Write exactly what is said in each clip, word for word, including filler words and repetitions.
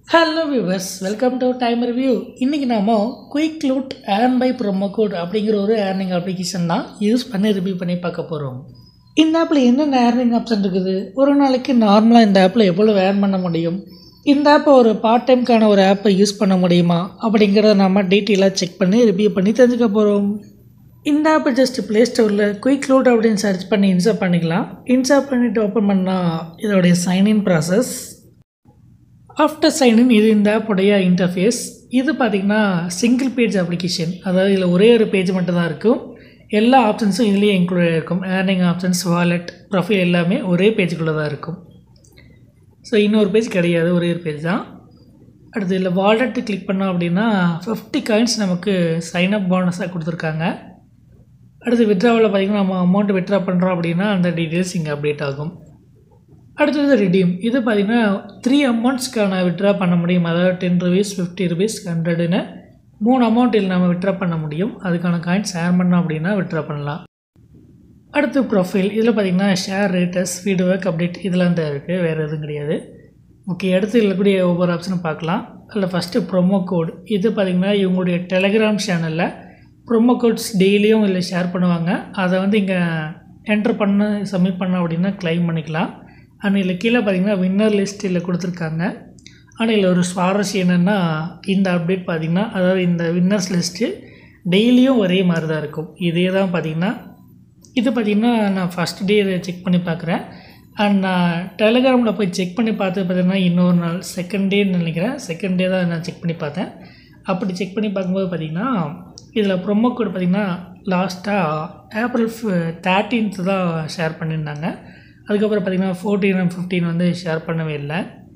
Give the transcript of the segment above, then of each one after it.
Hello viewers, welcome to time review. இன்றைக்கி நாம quick loot earn by promo code அப்படிங்கிற ஒரு ஏர்னிங் அப்ளிகேஷன் தான் யூஸ் பண்ணி ரிவ்யூ பண்ணி பார்க்க போகிறோம். இந்த ஆப்பில் என்னென்ன ஏர்னிங் ஆப்ஷன் இருக்குது, ஒரு நாளைக்கு நார்மலாக இந்த ஆப்பில் எவ்வளோ ஏர்ன் பண்ண முடியும், இந்த ஆப்பை ஒரு பார்ட் டைம்க்கான ஒரு ஆப்பை யூஸ் பண்ண முடியுமா அப்படிங்கிறத நம்ம டீட்டெயிலாக செக் பண்ணி ரிவ்யூ பண்ணி தெரிஞ்சுக்க போகிறோம். இந்த ஆப்பை ஜஸ்ட் ப்ளே ஸ்டோரில் குயிக் லூட் அப்படின்னு சர்ச் பண்ணி இன்ஸ்டால் பண்ணிக்கலாம். இன்ஸ்டால் பண்ணிவிட்டு ஓப்பன் பண்ணால் இதோடைய சைன்இன் ப்ராசஸ். ஆஃப்டர் சைன்இன் இது இந்த ஆப்போடைய இன்டர்ஃபேஸ். இது பார்த்திங்கன்னா சிங்கிள் பேஜ் அப்ளிகேஷன், அதாவது இதில் ஒரே ஒரு பேஜ் மட்டும் தான் இருக்கும். எல்லா ஆப்ஷன்ஸும் இதுலேயே இன்க்ளூட் இருக்கும். ஏர்னிங் ஆப்ஷன்ஸ், வாலெட், ப்ரொஃபைல் எல்லாமே ஒரே பேஜுக்குள்ளே தான் இருக்கும். ஸோ இன்னொரு பேஜ் கிடையாது, ஒரே ஒரு பேஜ் தான். அடுத்து இதில் வாலெட்டு கிளிக் பண்ணோம் அப்படின்னா ஃபிஃப்டி காயின்ஸ் நமக்கு சைன் அப் போனஸாக கொடுத்துருக்காங்க. அடுத்து விட்ராவில் பார்த்திங்கன்னா நம்ம அமௌண்ட் விட்ரா பண்ணுறோம் அப்படின்னா அந்த டீட்டெயில்ஸ் இங்கே அப்டேட் ஆகும். அடுத்தது ரிடீம். இது பார்த்திங்கன்னா த்ரீ அமௌண்ட்ஸ்க்கான விட்ரா பண்ண முடியும். அதாவது டென் ருபீஸ், ஃபிஃப்டி ருபீஸ், ஹண்ட்ரடுன்னு மூணு அமௌண்ட் இதில் நம்ம விட்ரா பண்ண முடியும். அதுக்கான காயின்ஸ் ஷேர் பண்ணோம் அப்படின்னா விட்ரா பண்ணலாம். அடுத்து ப்ரொஃபைல். இதில் பார்த்திங்கன்னா ஷேர், ரேட்டஸ், ஃபீட்பேக், அப்டேட் இதெல்லாம் தான் இருக்குது, வேறு எதுவும் கிடையாது. ஓகே, அடுத்து இருக்கக்கூடிய ஒவ்வொரு ஆப்ஷனும் பார்க்கலாம். அதில் ஃபஸ்ட்டு ப்ரோமோ கோட். இது பார்த்திங்கன்னா இவங்களுடைய டெலகிராம் சேனலில் ப்ரோமோ கோட்ஸ் டெய்லியும் இதில் ஷேர் பண்ணுவாங்க. அதை வந்து இங்கே என்ட்ரு பண்ண சப்மிட் பண்ணோம் அப்படின்னா கிளைம் பண்ணிக்கலாம். ஆனால் இதில் கீழே பார்த்திங்கன்னா வின்னர் லிஸ்ட் இதில் கொடுத்துருக்காங்க. ஆனால் இதில் ஒரு சுவாரஸ்யம் என்னென்னா, இந்த அப்டேட் பார்த்திங்கன்னா, அதாவது இந்த வின்னர்ஸ் லிஸ்ட்டு டெய்லியும் ஒரே மாதிரி தான் இருக்கும். இதே தான் பார்த்திங்கன்னா இது பார்த்திங்கன்னா நான் ஃபஸ்ட் டே இதை செக் பண்ணி பார்க்குறேன். அண்ட் நான் டெலிகிராமில் போய் செக் பண்ணி பார்த்து பார்த்திங்கன்னா இன்னொரு நாள் செகண்ட் டேன்னு நினைக்கிறேன், செகண்ட் டே தான் நான் செக் பண்ணி பார்த்தேன். அப்படி செக் பண்ணி பார்க்கும்போது பார்த்திங்கன்னா இதில் ப்ரோமோ கோட் பார்த்திங்கன்னா லாஸ்ட்டாக ஏப்ரல் தேர்ட்டீன்த்து தான் ஷேர் பண்ணியிருந்தாங்க. அதுக்கப்புறம் பார்த்திங்கன்னா ஃபோர்டீன் அண்ட் ஃபிஃப்டீன் வந்து ஷேர் பண்ணவே இல்லை,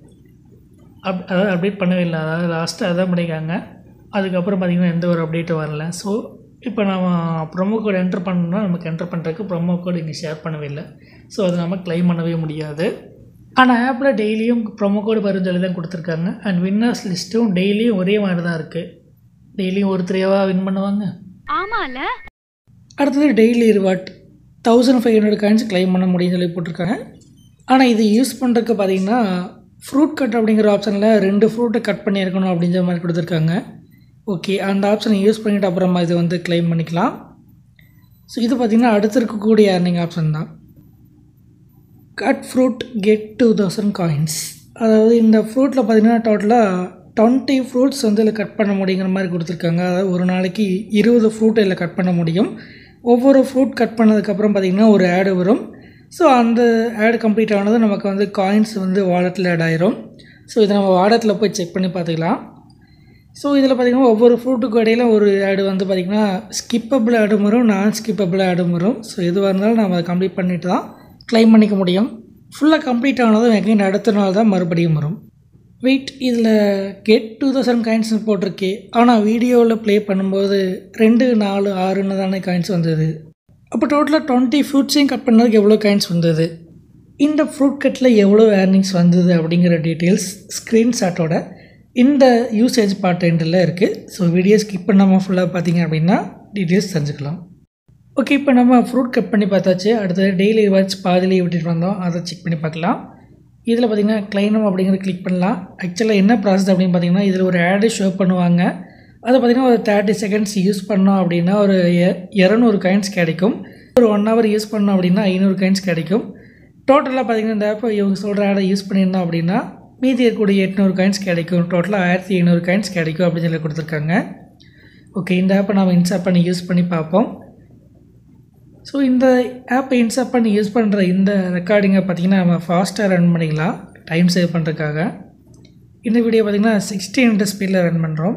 அப் அதாவது அப்டேட் பண்ணவே இல்லை. அதாவது லாஸ்ட்டு அதான் பண்ணியிருக்காங்க. அதுக்கப்புறம் பார்த்திங்கன்னா எந்த ஒரு அப்டேட்டும் வரல. ஸோ இப்போ நம்ம ப்ரோமோ கோட் என்ட்ரு பண்ணணும்னா நமக்கு என்ட்ரு பண்ணுறதுக்கு ப்ரோமோ கோட் இங்கே ஷேர் பண்ணவே இல்லை. ஸோ அதை நம்ம கிளைம் பண்ணவே முடியாது. ஆனால் ஆப்பில் டெய்லியும் ப்ரோமோ கோடு வரும்னு சொல்லி தான் கொடுத்துருக்காங்க. அண்ட் வின்னர்ஸ் லிஸ்ட்டும் டெய்லியும் ஒரே மாதிரி தான் இருக்குது. டெய்லியும் ஒரு த்ரீவாக வின் பண்ணுவாங்க. ஆமாம்ல. அடுத்தது daily reward thousand five hundred coins claim பண்ண முடியும்னு சொல்லி போட்டிருக்காங்க. ஆனால் இது யூஸ் பண்ணுறதுக்கு பார்த்திங்கன்னா ஃப்ரூட் கட் அப்படிங்கிற ஆப்ஷனில் ரெண்டு ஃப்ரூட்டை கட் பண்ணியிருக்கணும் அப்படிங்கிற மாதிரி கொடுத்துருக்காங்க. ஓகே, அந்த ஆப்ஷனை யூஸ் பண்ணிவிட்டு அப்புறமா இது வந்து கிளைம் பண்ணிக்கலாம். ஸோ இது பார்த்திங்கன்னா அடுத்து இருக்கக்கூடிய ஏர்னிங் ஆப்ஷன் தான். Cut fruit get two thousand coins. அதாவது இந்த ஃப்ரூட்டில் பார்த்திங்கன்னா டோட்டலாக டுவெண்ட்டி ஃப்ரூட்ஸ் வந்து இதில் கட் பண்ண முடியுங்கிற மாதிரி கொடுத்துருக்காங்க. அதாவது ஒரு நாளைக்கு இருபது ஃப்ரூட் இதில் கட் பண்ண முடியும். ஒவ்வொரு ஃப்ரூட் கட் பண்ணதுக்கப்புறம் பார்த்திங்கன்னா ஒரு ஆடு வரும். ஸோ அந்த ஆடு கம்ப்ளீட் ஆனது நமக்கு வந்து காயின்ஸ் வந்து வாலெட்டில் ஆட் ஆயிரும். ஸோ இதை நம்ம வாலெட்டில் போய் செக் பண்ணி பார்த்துக்கலாம். ஸோ இதில் பார்த்திங்கன்னா ஒவ்வொரு ஃப்ரூட்டுக்கு இடையில் ஒரு ஆடு வந்து பார்த்திங்கன்னா ஸ்கிப்பபிள் ஆடும் வரும், நான் ஸ்கிப்பபிள் ஆடும் வரும். ஸோ எதுவாக இருந்தாலும் நம்ம அதை கம்ப்ளீட் பண்ணிட்டு தான் கிளைம் பண்ணிக்க முடியும். ஃபுல்லாக கம்ப்ளீட் ஆனதும் எங்கேயும் அடுத்த நாள் தான் மறுபடியும் வரும். வெயிட், இதில் கெட் டூ தௌசண்ட் காயின்ஸ் போட்டிருக்கே, ஆனால் வீடியோவில் ப்ளே பண்ணும்போது ரெண்டு நாலு ஆறுன்னு தானே காயின்ஸ் வந்தது. அப்போ டோட்டலாக டுவெண்ட்டி ஃப்ரூட்ஸையும் கட் பண்ணதுக்கு எவ்வளோ காயின்ஸ் வந்தது, இந்த ஃப்ரூட் கட்டில் எவ்வளோ ஏர்னிங்ஸ் வந்தது அப்படிங்கிற டீட்டெயில்ஸ் ஸ்க்ரீன்ஷாட்டோட இந்த யூசேஜ் பார்ட் எண்டில் இருக்குது. ஸோ வீடியோ ஸ்கிப் பண்ணாமல் ஃபுல்லாக பார்த்தீங்க அப்படின்னா டீட்டெயில்ஸ் தெரிஞ்சுக்கலாம். ஓகே, இப்போ நம்ம ஃப்ரூட் கட் பண்ணி பார்த்தாச்சு. அடுத்தது டெய்லி ரிவார்ட்ஸ் பாதிலேயே விட்டுட்டு வந்தோம், அதை செக் பண்ணி பார்க்கலாம். இதில் பார்த்திங்கன்னா கிளைம் அப்படிங்கிறது கிளிக் பண்ணலாம். ஆக்சுவலாக என்ன ப்ராசஸ் அப்படின்னு பார்த்திங்கன்னா இதில் ஒரு ஆடு ஷோ பண்ணுவாங்க. அதை பார்த்திங்கன்னா ஒரு தேர்ட்டி செகண்ட்ஸ் யூஸ் பண்ணோம் அப்படின்னா ஒரு இரநூறு காயின்ஸ் கிடைக்கும். ஒரு ஒன் ஹவர் யூஸ் பண்ணோம் அப்படின்னா ஐநூறு காயின்ஸ் கிடைக்கும். டோட்டலாக பார்த்திங்கன்னா இந்த ஆப்பை இவங்க சொல்கிற ஆடை யூஸ் பண்ணியிருந்தோம் அப்படின்னா மீதி இருக்கக்கூடிய எட்நூறு காயின்ஸ் கிடைக்கும். டோட்டலாக ஆயிரத்தி ஐநூறு காயின்ஸ் கிடைக்கும் அப்படின்னு சொல்லி கொடுத்துருக்காங்க. ஓகே, இந்த ஆப்பை நம்ம இன்ஸ்டால் பண்ணி யூஸ் பண்ணி பார்ப்போம். ஸோ இந்த ஆப்பை இன்ஸ்டால் பண்ணி யூஸ் பண்ணுற இந்த ரெக்கார்டிங்கை பார்த்திங்கன்னா நம்ம ஃபாஸ்ட்டாக ரன் பண்ணிக்கலாம் டைம் சேவ் பண்ணுறதுக்காக. இந்த வீடியோ பார்த்திங்கன்னா சிக்ஸ்டி ஹண்ட்ரட் ஸ்பீடில் ரன் பண்ணுறோம்.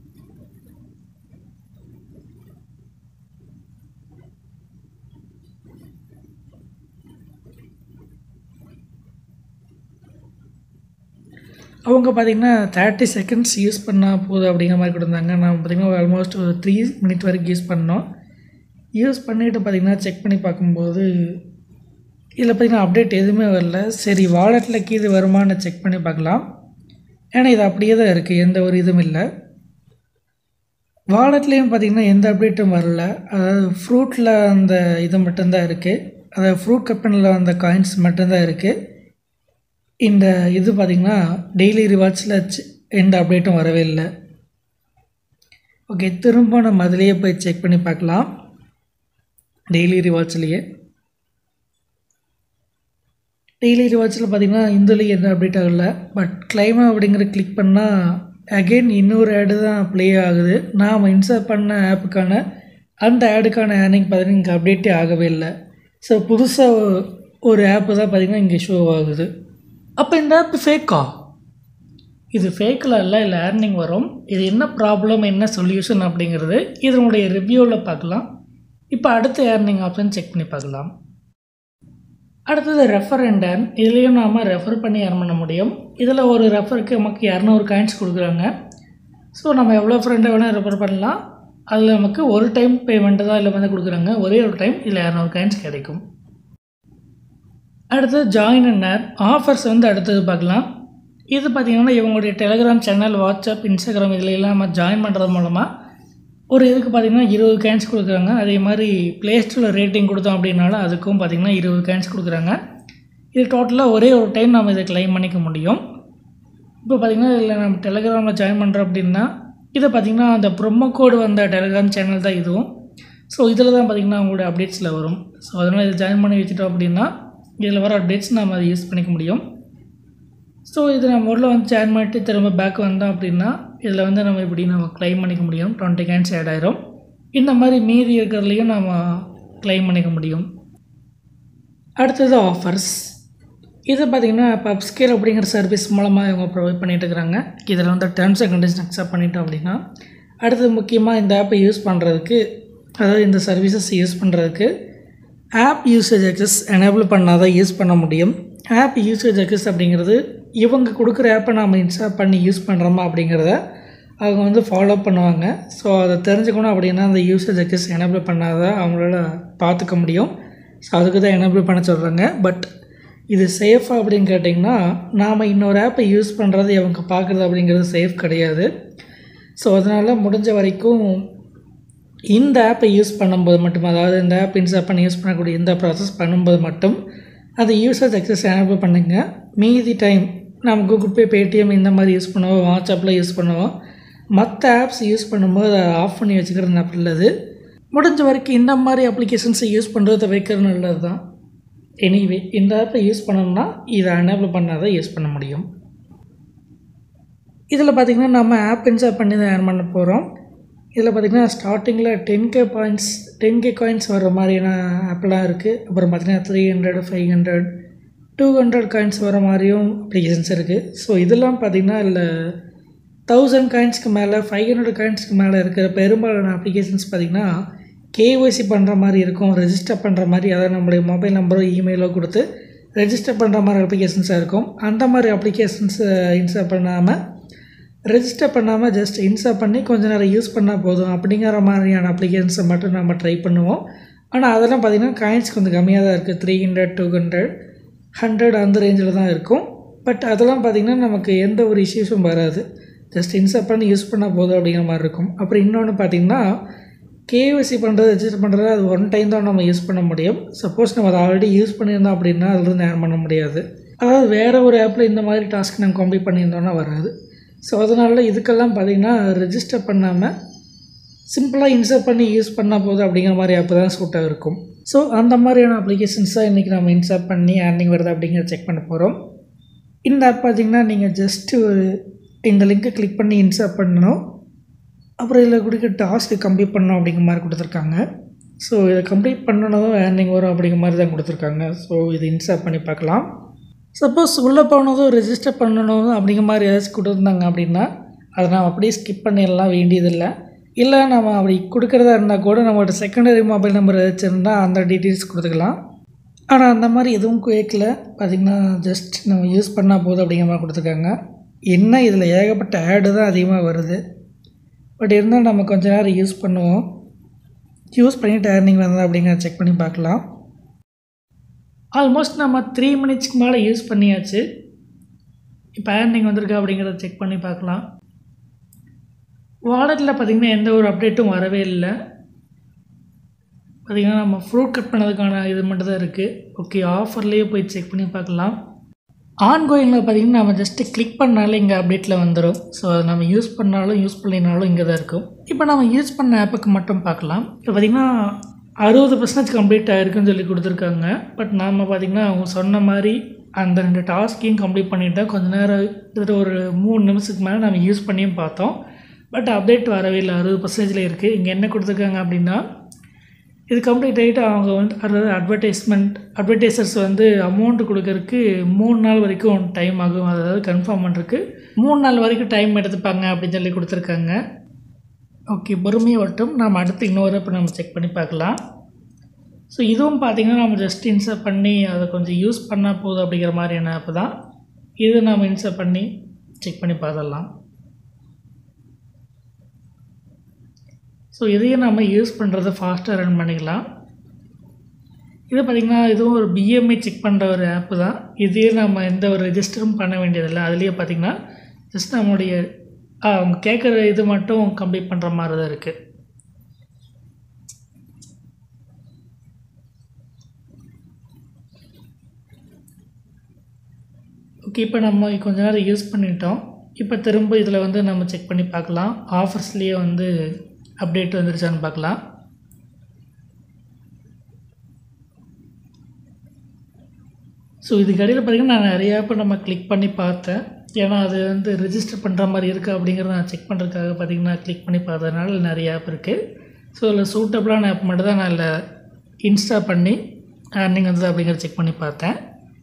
அவங்க பார்த்திங்கன்னா தேர்ட்டி செகண்ட்ஸ் யூஸ் பண்ணால் போதும் அப்படிங்கிற மாதிரி கொடுத்தாங்க. நான் பார்த்திங்கன்னா ஆல்மோஸ்ட் ஒரு த்ரீ மினிட் வரைக்கும் யூஸ் பண்ணோம். யூஸ் பண்ணிவிட்டு பார்த்திங்கன்னா செக் பண்ணி பார்க்கும்போது இதில் பார்த்திங்கன்னா அப்டேட் எதுவுமே வரல. சரி, வாலெட்டில் கீழே வருமானு செக் பண்ணி பார்க்கலாம். ஏன்னா இது அப்படியே தான் இருக்குது, எந்த ஒரு இதுவும் இல்லை. வாலெட்லேயும் பார்த்திங்கன்னா எந்த அப்டேட்டும் வரல. அதாவது ஃப்ரூட்டில் அந்த இது மட்டும்தான் இருக்குது, அதாவது ஃப்ரூட் கப்பனில் அந்த காயின்ஸ் மட்டும்தான் இருக்குது. இந்த இது பார்த்திங்கன்னா டெய்லி ரிவார்ட்ஸில் எந்த அப்டேட்டும் வரவே இல்லை. ஓகே, திரும்ப நம்ம அதிலேயே போய் செக் பண்ணி பார்க்கலாம். டெய்லி ரிவார்ட்ஸ்லேயே டெய்லி ரிவார்ட்ஸில் பார்த்திங்கன்னா இந்தலேயும் எந்த அப்டேட் ஆகலை. பட் கிளைம் அப்படிங்கிற கிளிக் பண்ணால் அகெயின் இன்னொரு ஆடு தான் ப்ளே ஆகுது. நாம் இன்ஸ்டால் பண்ண ஆப்புக்கான அந்த ஆடுக்கான ஏர்னிங் பார்த்திங்கன்னா இங்கே அப்டேட்டே ஆகவே இல்லை. ஸோ புதுசாக ஒரு ஆப்பு தான் பார்த்திங்கன்னா இங்கே ஷோ ஆகுது. அப்போ இந்த ஆப்பு ஃபேக்கா? இது ஃபேக்கில் இல்லை, இல்லை ஏர்னிங் வரும். இது என்ன ப்ராப்ளம், என்ன சொல்யூஷன் அப்படிங்கிறது இதனுடைய ரிவ்யூவில் பார்க்கலாம். இப்போ அடுத்த ஏர்னிங் ஆப்ஷன் செக் பண்ணி பார்க்கலாம். அடுத்தது ரெஃபர் அண்ட் ஏர்ன். இதுலேயும் நாம் ரெஃபர் பண்ணி ஏர்ன் பண்ண முடியும். இதில் ஒரு ரெஃபருக்கு நமக்கு இரநூறு காயின்ஸ் கொடுக்குறாங்க. ஸோ நம்ம எவ்வளோ ஃப்ரெண்டை வேணால் ரெஃபர் பண்ணலாம். அதில் நமக்கு ஒரு டைம் பேமெண்ட்டு தான் இதில் வந்து கொடுக்குறாங்க. ஒரே ஒரு டைம் இதில் இரநூறு காயின்ஸ் கிடைக்கும். அடுத்தது ஜாயின் அண்ட் ஏர்ன் ஆஃபர்ஸ் வந்து அடுத்தது பார்க்கலாம். இது பார்த்திங்கன்னா இவங்களுடைய டெலிகிராம் சேனல், வாட்ஸ்அப், இன்ஸ்டாகிராம் இதில் எல்லாம் நம்ம ஜாயின் பண்ணுறது மூலமாக ஒரு இதுக்கு பார்த்திங்கன்னா இருபது காயின்ஸ் கொடுக்குறாங்க. அதே மாதிரி ப்ளே ஸ்டோரில் ரேட்டிங் கொடுத்தோம் அப்படின்னாலும் அதுக்கும் பார்த்திங்கன்னா இருபது காயின்ஸ் கொடுக்குறாங்க. இது டோட்டலாக ஒரே ஒரு டைம் நம்ம இதை கிளைம் பண்ணிக்க முடியும். இப்போ பார்த்திங்கன்னா இதில் நம்ம டெலிகிராமில் ஜாயின் பண்ணுறோம் அப்படின்னா இதை பார்த்திங்கன்னா அந்த ப்ரொமோ கோடு வந்த டெலிகிராம் சேனல் தான் இதுவும். ஸோ இதில் தான் பார்த்திங்கன்னா அவங்களோட அப்டேட்ஸில் வரும். ஸோ அதனால் இதை ஜாயின் பண்ணி வச்சுட்டோம் அப்படின்னா இதில் வர அப்டேட்ஸ் நம்ம அதை யூஸ் பண்ணிக்க முடியும். ஸோ இது நம்ம ஊரில் வந்து ஜாயின் பண்ணிட்டு திரும்ப பேக் வந்தோம் அப்படின்னா இதில் வந்து நம்ம இப்படி நம்ம கிளைம் பண்ணிக்க முடியும். டுவெண்ட்டி காயின்ஸ் ஆட் ஆயிரும். இந்த மாதிரி மீதி இருக்கிறதுலையும் நம்ம கிளைம் பண்ணிக்க முடியும். அடுத்தது ஆஃபர்ஸ். இது பார்த்திங்கன்னா பப்ஸ்கேல் அப்படிங்கிற சர்வீஸ் மூலமாக இவங்க ப்ரொவைட் பண்ணிகிட்டு இருக்கிறாங்க. இதில் வந்து டேர்ம்ஸ் அண்ட் கண்டிஷன் அக்செப்ட் பண்ணிட்டோம் அப்படின்னா அடுத்தது முக்கியமாக இந்த ஆப்பை யூஸ் பண்ணுறதுக்கு, அதாவது இந்த சர்வீசஸ் யூஸ் பண்ணுறதுக்கு ஆப் யூசேஜ் அக்சஸ் எனேபிள் பண்ணால் தான் யூஸ் பண்ண முடியும். ஆப் யூசேஜ் அக்சஸ் அப்படிங்கிறது இவங்க கொடுக்குற ஆப்பை நாம் இன்ஸ்டால் பண்ணி யூஸ் பண்ணுறோமா அப்படிங்கிறத அவங்க வந்து ஃபாலோ பண்ணுவாங்க. ஸோ அதை தெரிஞ்சுக்கணும் அப்படின்னா அந்த யூசேஜ் அக்சஸ் எனேபிள் பண்ணால் தான் அவங்களால பார்த்துக்க முடியும். ஸோ அதுக்கு தான் எனேபிள் பண்ண சொல்கிறாங்க. பட் இது சேஃபாக அப்படின்னு கேட்டிங்கன்னா நாம் இன்னொரு ஆப்பை யூஸ் பண்ணுறது இவங்க பார்க்குறது அப்படிங்கிறது சேஃப் கிடையாது. ஸோ அதனால் முடிஞ்ச வரைக்கும் இந்த ஆப்பை யூஸ் பண்ணும்போது மட்டும், அதாவது இந்த ஆப் இன்ஸ்டால் பண்ணி யூஸ் பண்ணக்கூடிய இந்த ப்ராசஸ் பண்ணும்போது மட்டும் அது யூசேஜ் அக்சஸ் எனேபிள் பண்ணுங்க. மீதி டைம் நம்ம கூகுள் பே, பேடிஎம் இந்த மாதிரி யூஸ் பண்ணுவோம், வாட்ஸ்அப்பில் யூஸ் பண்ணுவோம். மற்ற ஆப்ஸ் யூஸ் பண்ணும்போது அதை ஆஃப் பண்ணி வச்சுக்கிறது நல்லது. முடிஞ்ச வரைக்கும் இந்த மாதிரி அப்ளிகேஷன்ஸை யூஸ் பண்ணுறத வைக்கிறது நல்லது தான். எனிவே இந்த ஆப்பை யூஸ் பண்ணோம்னா இதை எனேபிள் பண்ணால் தான் யூஸ் பண்ண முடியும். இதில் பார்த்திங்கன்னா நம்ம ஆப் இன்ஸ்டால் பண்ணி தான் ஏர்ன் பண்ண போகிறோம். இதில் பார்த்திங்கன்னா ஸ்டார்டிங்கில் ten K points ten K coins வர மாதிரியான ஆப்லாம் இருக்குது. அப்புறம் பார்த்திங்கன்னா three hundred five hundred two hundred coins வர மாதிரியும் அப்ளிகேஷன்ஸ் இருக்குது. ஸோ இதெல்லாம் பார்த்திங்கன்னா இல்லை தௌசண்ட் காயின்ஸ்க்கு மேலே, ஃபைவ் ஹண்ட்ரட் காயின்ஸ்க்கு மேலே இருக்கிற பெரும்பாலான அப்ளிகேஷன்ஸ் பார்த்திங்கன்னா கேஒய்சி பண்ணுற மாதிரி இருக்கும், ரெஜிஸ்டர் பண்ணுற மாதிரி, அதாவது நம்மளுடைய மொபைல் நம்பரோ இமெயிலோ கொடுத்து ரெஜிஸ்டர் பண்ணுற மாதிரி அப்ளிகேஷன்ஸாக இருக்கும். அந்த மாதிரி அப்ளிகேஷன்ஸை இன்ஸ்டால் பண்ணாமல், ரெஜிஸ்டர் பண்ணாமல் ஜஸ்ட் இன்ஸ்டால் பண்ணி கொஞ்சம் நேரம் யூஸ் பண்ணால் போதும் அப்படிங்கிற மாதிரியான அப்ளிகேஷன்ஸை மட்டும் நம்ம ட்ரை பண்ணுவோம். ஆனால் அதெல்லாம் பார்த்திங்கன்னா காயின்ஸ் கொஞ்சம் கம்மியாக தான் இருக்குது. Three hundred two hundred hundred அந்த ரேஞ்சில் தான் இருக்கும். பட் அதெல்லாம் பார்த்திங்கன்னா நமக்கு எந்த ஒரு இஷ்யூஸும் வராது. ஜஸ்ட் இன்ஸ்டால் பண்ணி யூஸ் பண்ணால் போதும் அப்படிங்கிற மாதிரி இருக்கும். அப்புறம் இன்னொன்று பார்த்திங்கன்னா கேஒய்சி பண்ணுறது, ரெஜிஸ்டர் பண்ணுறது அது ஒன் டைம் தான் நம்ம யூஸ் பண்ண முடியும். சப்போஸ் நம்ம அதை ஆல்ரெடி யூஸ் பண்ணியிருந்தோம் அப்படின்னா அதிலிருந்து ஏர்ன் பண்ண முடியாது. அதாவது வேறு ஒரு ஆப்பில் இந்த மாதிரி டாஸ்க் நம்ம கம்ப்ளீட் பண்ணியிருந்தோன்னா வராது. ஸோ அதனால இதுக்கெல்லாம் பார்த்திங்கன்னா ரெஜிஸ்டர் பண்ணாமல் சிம்பிளாக இன்ஸ்டால் பண்ணி யூஸ் பண்ணால் போதும் அப்படிங்கிற மாதிரி ஆப் தான் சூட்டாக இருக்கும். ஸோ அந்த மாதிரியான அப்ளிகேஷன்ஸ் தான் இன்றைக்கி நம்ம இன்ஸ்டால் பண்ணி ஏர்னிங் வருது அப்படிங்கிறத செக் பண்ண போகிறோம். இந்த ஆப் பார்த்திங்கன்னா நீங்கள் ஜஸ்ட்டு இந்த லிங்க்கை கிளிக் பண்ணி இன்ஸ்டால் பண்ணணும். அப்புறம் இதில் கொடுக்க டாஸ்க்கு கம்ப்ளீட் பண்ணணும் அப்படிங்கிற மாதிரி கொடுத்துருக்காங்க. ஸோ இதை கம்ப்ளீட் பண்ணணும் ஏர்னிங் வரும் அப்படிங்கிற மாதிரி தான் கொடுத்துருக்காங்க. ஸோ இது இன்ஸ்டால் பண்ணி பார்க்கலாம். சப்போஸ் உள்ளே போனதும் ரெஜிஸ்டர் பண்ணணும் அப்படிங்கிற மாதிரி ஏதாச்சும் கொடுத்துருந்தாங்க அப்படின்னா அதை நம்ம அப்படியே ஸ்கிப் பண்ணிடலாம், வேண்டியதில்லை. இல்லை நம்ம அப்படி கொடுக்குறதா இருந்தால் கூட நம்மளோட செகண்டரி மொபைல் நம்பர் ஏதாச்சும் இருந்தால் அந்த டீட்டெயில்ஸ் கொடுத்துக்கலாம். ஆனால் அந்த மாதிரி எதுவும் கேட்கல. பார்த்திங்கன்னா ஜஸ்ட் நம்ம யூஸ் பண்ணால் போதும் அப்படிங்கிற மாதிரி கொடுத்துருக்காங்க. என்ன இதில் ஏகப்பட்ட ஆடு தான் அதிகமாக வருது. பட் இருந்தாலும் நம்ம கொஞ்சம் நேரம் யூஸ் பண்ணுவோம். யூஸ் பண்ணிவிட்டு ஏர்னிங் வந்தது அப்படிங்கிறத செக் பண்ணி பார்க்கலாம். ஆல்மோஸ்ட் நம்ம த்ரீ மினிட்ஸ்க்கு மேலே யூஸ் பண்ணியாச்சு. இப்போ ஏர்னிங் வந்திருக்கா அப்படிங்கிறத செக் பண்ணி பார்க்கலாம். வாலெட்டில் பார்த்திங்கன்னா எந்த ஒரு அப்டேட்டும் வரவே இல்லை. பார்த்திங்கன்னா நம்ம ஃப்ரூட் கட் பண்ணதுக்கான இது மட்டும் தான் இருக்குது. ஓகே, ஆஃபர்லேயே போய் செக் பண்ணி பார்க்கலாம். ஆன்கோயிங்கில் பார்த்திங்கன்னா நம்ம ஜஸ்ட்டு கிளிக் பண்ணாலே இங்கே அப்டேட்டில் வந்துடும். ஸோ அதை நம்ம யூஸ் பண்ணாலும் யூஸ் பண்ணினாலும் இங்கே தான் இருக்கும். இப்போ நம்ம யூஸ் பண்ண ஆப்புக்கு மட்டும் பார்க்கலாம். இப்போ பார்த்திங்கன்னா அறுபது பர்சன்டேஜ் கம்ப்ளீட் ஆகிருக்குன்னு சொல்லி கொடுத்துருக்காங்க. பட் நாம் பார்த்திங்கன்னா அவங்க சொன்ன மாதிரி அந்த ரெண்டு டாஸ்க்கையும் கம்ப்ளீட் பண்ணிவிட்டோம். கொஞ்சம் நேரம் கிட்டத்தட்ட ஒரு மூணு நிமிஷத்துக்கு மேலே நம்ம யூஸ் பண்ணியும் பார்த்தோம். பட் அப்டேட் வரவே இல்லை, அறுபது பர்சன்டேஜில் இருக்குது. இங்கே என்ன கொடுத்துருக்காங்க அப்படின்னா, இது கம்ப்ளீட் ஆகிட்டு அவங்க வந்து அதாவது அட்வர்டைஸ்மெண்ட் அட்வர்டைசர்ஸ் வந்து அமௌண்ட்டு கொடுக்கறதுக்கு மூணு நாள் வரைக்கும் டைம் ஆகும். அதாவது கன்ஃபார்ம் பண்ணுறதுக்கு மூணு நாள் வரைக்கும் டைம் எடுத்துப்பாங்க அப்படின்னு சொல்லி கொடுத்துருக்காங்க. ஓகே, பொறுமையாக வரட்டும். நம்ம அடுத்து இன்னொரு இப்போ நம்ம செக் பண்ணி பார்க்கலாம். ஸோ இதுவும் பார்த்திங்கன்னா நம்ம ஜஸ்ட் இன்ஸ்டால் பண்ணி அதை கொஞ்சம் யூஸ் பண்ணால் போதும் அப்படிங்கிற மாதிரியான ஆப் தான். இது நம்ம இன்ஸ்டால் பண்ணி செக் பண்ணி பார்த்துடலாம். ஸோ இதையும் நம்ம யூஸ் பண்ணுறதை ஃபாஸ்ட்டாக ரன் பண்ணிக்கலாம். இது பார்த்திங்கன்னா இதுவும் ஒரு பிஎம்ஐ செக் பண்ணுற ஒரு ஆப்பு தான். இதையே நம்ம எந்த ஒரு ரெஜிஸ்டரும் பண்ண வேண்டியதில்லை. அதுலேயே பார்த்திங்கன்னா ஜஸ்ட் நம்மளுடைய அவங்க கேட்குற இது மட்டும் கம்ப்ளீட் பண்ணுற மாதிரி தான் இருக்குது. ஓகே, இப்போ நம்ம கொஞ்ச நேரம் யூஸ் பண்ணிட்டோம். இப்போ திரும்ப இதில் வந்து நம்ம செக் பண்ணி பார்க்கலாம். ஆஃபர்ஸ்லேயே வந்து அப்டேட் வந்துருச்சான்னு பார்க்கலாம். ஸோ இதுக்கடையில் பார்த்திங்கன்னா நான் நிறைய ஆப்பை நம்ம கிளிக் பண்ணி பார்த்தேன். ஏன்னா அது வந்து ரிஜிஸ்டர் பண்ணுற மாதிரி இருக்குது அப்படிங்கிறத நான் செக் பண்ணுறதுக்காக பார்த்திங்கன்னா கிளிக் பண்ணி பார்த்ததுனால நிறைய ஆப் இருக்குது. ஸோ அதில் சூட்டபிளான ஆப் மட்டும் தான் நான் அதில் இன்ஸ்டால் பண்ணி ஏர்னிங் வந்து அப்படிங்கிறத செக் பண்ணி பார்த்தேன்.